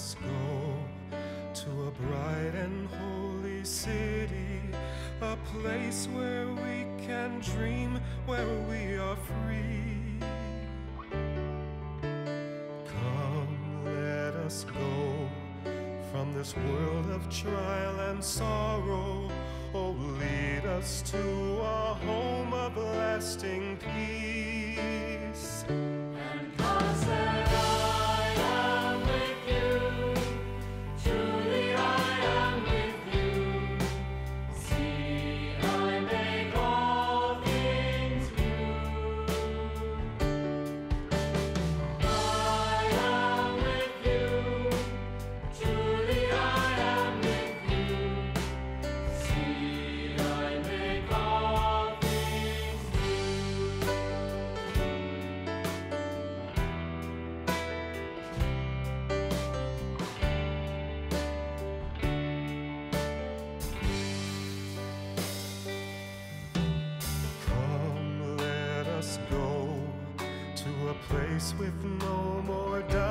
us go to a bright and holy city, a place where we can dream, where we are free. Come, let us go from this world of trial and sorrow. Oh, lead us to a home of lasting peace. And God said, I am with you. Truly I am with you. See, I make all things new. I am with you. Truly I am with you. See, I make all things new. Come, let us go to a place with no more doubt.